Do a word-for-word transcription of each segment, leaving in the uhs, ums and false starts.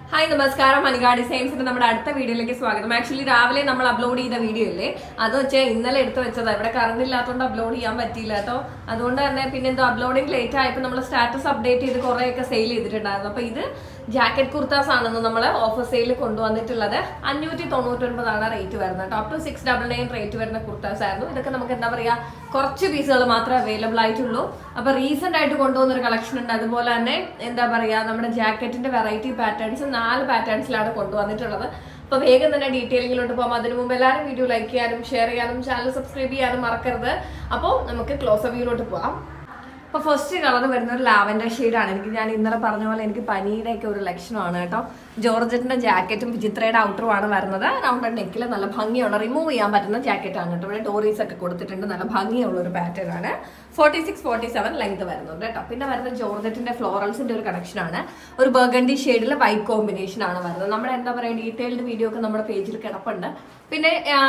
Hi, Namaskaram, Manika Designs in the Madata video like Swagam. Actually, Ravale Namal upload the video. Other chain in the letter, the currently laton upload Yamatilato. Adonda pin in the uploading later, I put status update the correct sale either. Jacket kurtas ആണ് നമ്മൾ offer sale കൊണ്ടുവന്നിട്ടുള്ളത് അഞ്ഞൂറ്റി തൊണ്ണൂറ്റി ഒൻപത് ആണ് rate വരുന്നത് top two six double nine rate വരുന്ന കുർത്താസ് ആയിരുന്നു ഇതൊക്കെ നമുക്ക് എന്താ പറയാ കുറച്ച് പീസുകൾ മാത്രമേ അവൈലബിൾ ആയിട്ടുള്ളൂ അപ്പോൾ റീസെന്റ് ആയിട്ട് കൊണ്ടുവന്ന ഒരു കളക്ഷൻ ഉണ്ട് അതുപോലെ തന്നെ എന്താ പറയാ നമ്മുടെ ജാക്കറ്റിന്റെ വെറൈറ്റി പാറ്റേൺസ് നാല് പാറ്റേൺസിലാണ് കൊണ്ടുവന്നിട്ടുള്ളത് അപ്പോൾ വേഗം തന്നെ ഡീറ്റെയിലിംഗിലോട്ട് പോകാം അതിനു മുമ്പ് എല്ലാവരും വീഡിയോ ലൈക്ക് ചെയ്യാനും ഷെയർ ചെയ്യാനും ചാനൽ സബ്സ്ക്രൈബ് ചെയ്യാനും മറക്കരുത് അപ്പോൾ നമുക്ക് ക്ലോസ് വ്യൂയിലോട്ട് പോകാം First color is lavender shade. I am going to tell you Georgette jacket and Vijitra outer one around the neck and bhangi or remove the jacket on it. Doris at the bhangi or pattern. forty-six forty-seven length of top in the Georgette and florals into connection or burgundy shade white combination. We have a detailed video on the page. Pin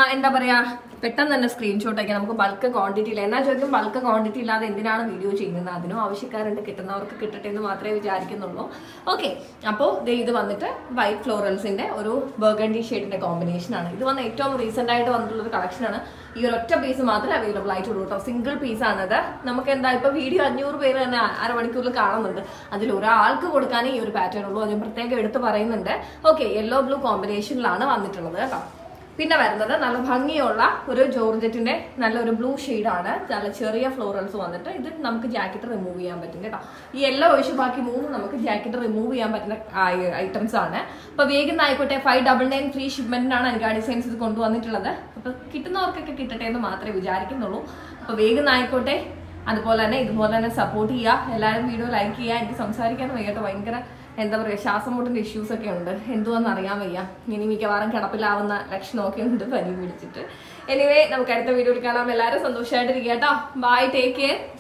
a petan than a screenshot again bulk quantity. Lena bulk quantity la the video change. Avishikar and the kitten or kitten in the matre which are okay. Apo they the one that white florals in there or burgundy shade in a combination. This one item recent item on the collection. You are a piece of mother available to root of single piece another. Namakan type of video and your pair and Aravanical Karamanda. And the Lura Alka Vodkani, your pattern or the Protega to Parain there. Okay, yellow blue combination lana on the Trinidad. Pinna Varanda, Nalabhangi Ola, Uru Georgette in a Nala blue shade on it, Cherry florals on the time, then Namka jacket remove yam but yellow Ishibaki move, Namaka jacket remove yam but items on it. But vegan I could have five double nine free shipment and Gadi sense is going to one another. Kitten or kitten the matre with Jarikin Nolo. But vegan I could take and the Polana, the Polana support here, a lot of video like here and some Sari can get a wanker. And the Shasamotan issues are under Hindu and Ariamaya, meaning we can Katapilla on the election in the funny. Anyway, now get the video. Bye, take care.